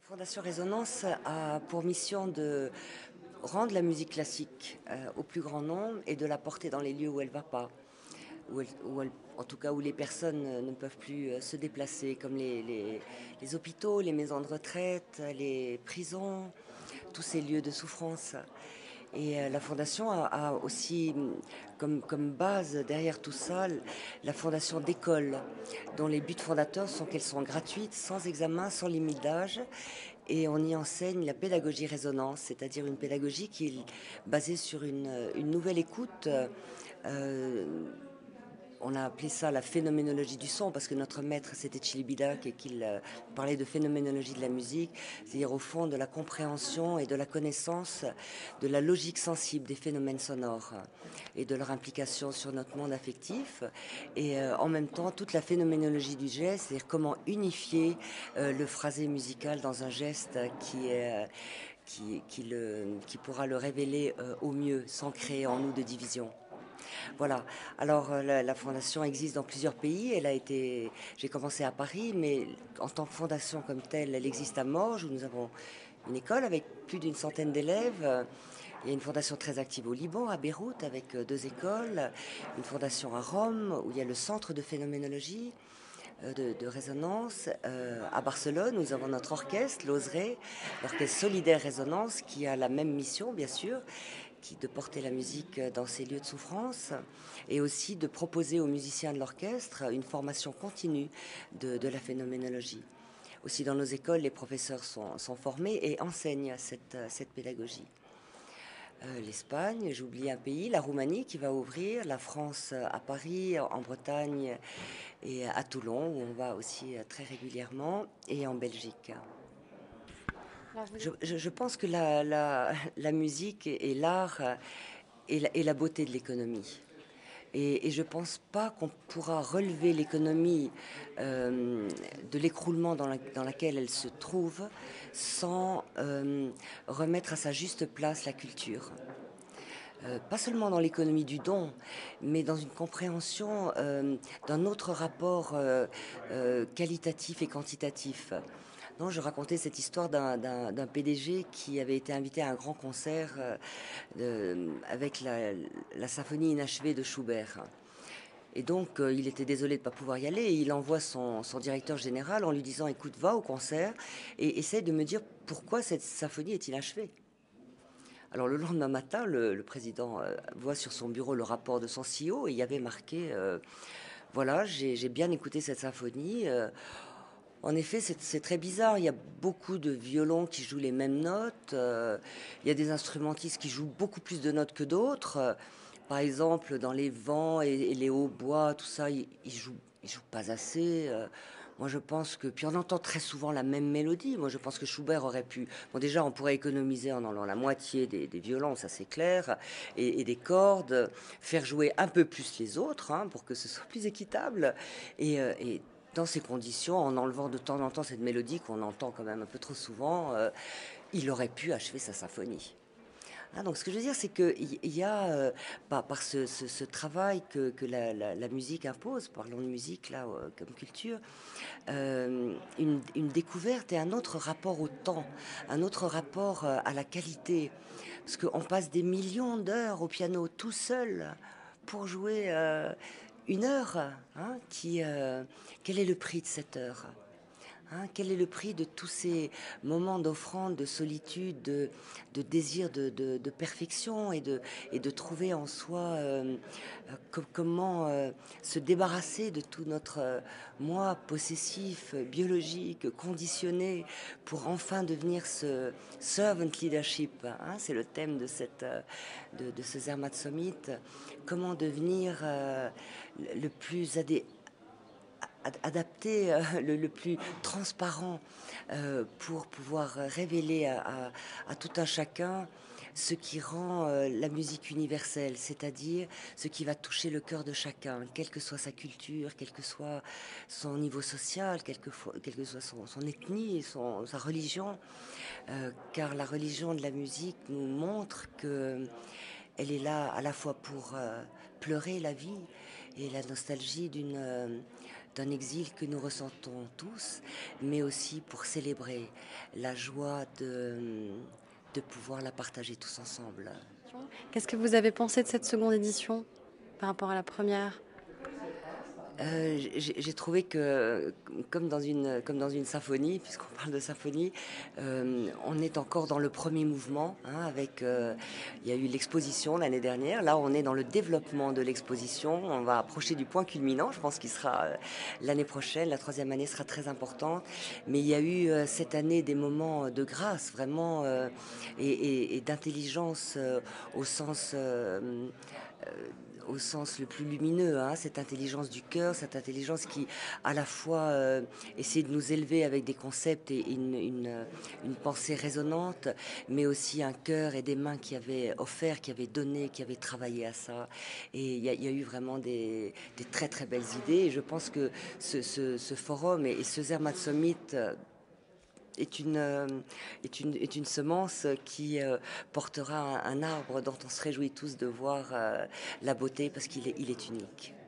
Fondation Résonnance a pour mission de rendre la musique classique au plus grand nombre et de la porter dans les lieux où elle ne va pas, en tout cas où les personnes ne peuvent plus se déplacer, comme les hôpitaux, les maisons de retraite, les prisons, tous ces lieux de souffrance. Et la Fondation a aussi comme base derrière tout ça la fondation d'écoles, dont les buts fondateurs sont qu'elles sont gratuites, sans examen, sans limite d'âge. Et on y enseigne la pédagogie résonance, c'est-à-dire une pédagogie qui est basée sur une nouvelle écoute. euh, on a appelé ça la phénoménologie du son parce que notre maître c'était Celibidache et qu'il parlait de phénoménologie de la musique, c'est-à-dire au fond de la compréhension et de la connaissance de la logique sensible des phénomènes sonores et de leur implication sur notre monde affectif, et en même temps toute la phénoménologie du geste, c'est-à-dire comment unifier le phrasé musical dans un geste qui pourra le révéler au mieux sans créer en nous de division. Voilà. Alors la fondation existe dans plusieurs pays. J'ai commencé à Paris, mais en tant que fondation comme telle, elle existe à Morges où nous avons une école avec plus d'une centaine d'élèves. Il y a une fondation très active au Liban, à Beyrouth, avec deux écoles. Une fondation à Rome où il y a le centre de phénoménologie. De résonance. À Barcelone, nous avons notre orchestre, l'orchestre solidaire Résonnance, qui a la même mission, bien sûr, de porter la musique dans ces lieux de souffrance et aussi de proposer aux musiciens de l'orchestre une formation continue de la phénoménologie. Aussi dans nos écoles, les professeurs sont formés et enseignent cette pédagogie. L'Espagne, j'oublie un pays, la Roumanie qui va ouvrir, la France à Paris, en Bretagne et à Toulon où on va aussi très régulièrement, et en Belgique. Je pense que la musique et l'art est la beauté de l'économie. Et je ne pense pas qu'on pourra relever l'économie de l'écroulement dans laquelle elle se trouve sans remettre à sa juste place la culture. Pas seulement dans l'économie du don, mais dans une compréhension d'un autre rapport qualitatif et quantitatif. Non, je racontais cette histoire d'un PDG qui avait été invité à un grand concert avec la symphonie inachevée de Schubert. Et donc, il était désolé de ne pas pouvoir y aller. Et il envoie son directeur général en lui disant, écoute, va au concert et essaie de me dire pourquoi cette symphonie est inachevée. Alors le lendemain matin, le président voit sur son bureau le rapport de son CEO et il y avait marqué voilà, j'ai bien écouté cette symphonie. En effet, c'est très bizarre. Il y a beaucoup de violons qui jouent les mêmes notes. Il y a des instrumentistes qui jouent beaucoup plus de notes que d'autres. Par exemple, dans les vents et les hautbois, tout ça, ils jouent pas assez. Moi, je pense que... Puis on entend très souvent la même mélodie. Moi, je pense que Schubert aurait pu... Bon, déjà, on pourrait économiser en enlevant la moitié des violons, ça c'est clair, et des cordes, faire jouer un peu plus les autres, hein, pour que ce soit plus équitable. Et dans ces conditions, en enlevant de temps en temps cette mélodie qu'on entend quand même un peu trop souvent, il aurait pu achever sa symphonie. Ah, donc ce que je veux dire, c'est qu'il y a, par ce travail que la musique impose, parlons de musique là comme culture, une découverte et un autre rapport au temps, un autre rapport à la qualité. Parce qu'on passe des millions d'heures au piano tout seul pour jouer une heure. Hein, quel est le prix de cette heure? Hein, quel est le prix de tous ces moments d'offrande, de solitude, de désir de perfection et de trouver en soi comment se débarrasser de tout notre moi possessif, biologique, conditionné pour enfin devenir ce servant leadership. Hein, c'est le thème de ce Zermatt Summit. Comment devenir le plus adapté, le plus transparent pour pouvoir révéler à tout un chacun ce qui rend la musique universelle, c'est-à-dire ce qui va toucher le cœur de chacun, quelle que soit sa culture, quel que soit son niveau social, quelle que soit son ethnie, sa religion, car la religion de la musique nous montre que elle est là à la fois pour pleurer la vie et la nostalgie d'un exil que nous ressentons tous, mais aussi pour célébrer la joie de pouvoir la partager tous ensemble. Qu'est-ce que vous avez pensé de cette seconde édition par rapport à la première? J'ai trouvé que, comme dans une symphonie, puisqu'on parle de symphonie, on est encore dans le premier mouvement. Hein, il y a eu l'exposition l'année dernière. Là, on est dans le développement de l'exposition. On va approcher du point culminant. Je pense qu'il sera l'année prochaine. La troisième année sera très importante. Mais il y a eu cette année des moments de grâce, vraiment, et d'intelligence au sens le plus lumineux, hein, cette intelligence du cœur, cette intelligence qui à la fois essaie de nous élever avec des concepts et une pensée résonante, mais aussi un cœur et des mains qui avaient offert, qui avaient donné, qui avaient travaillé à ça. Et il y a eu vraiment des très très belles idées. Et je pense que ce forum et ce Zermatt Summit est une semence qui portera un arbre dont on se réjouit tous de voir la beauté parce il est unique.